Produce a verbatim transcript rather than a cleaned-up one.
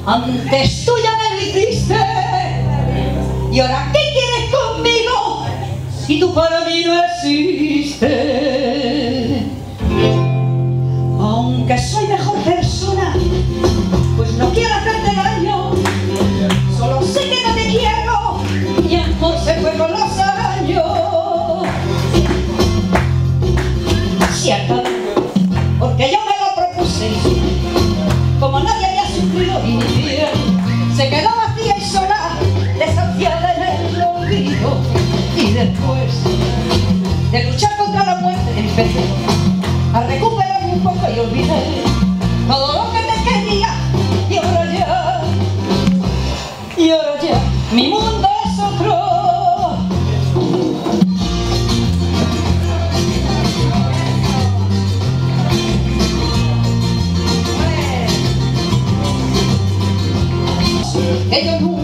Antes tú ya me lo hiciste, y ahora ¿qué quieres conmigo si tú para mí no existes? Aunque soy mejor persona, pues no quiero hacerte daño. Solo sé que no te quiero, mi amor se fue con los años. Si acabo, porque yo me lo propuse, como nadie había sufrido mi piel, se quedó vacía y sola, desafiada en el olvido. Y después de luchar contra la muerte, empecé a recuperarme un poco y olvidé todo lo que te quería. Y ahora ya, y ahora ya, mi mundo es otro. Que yo nunca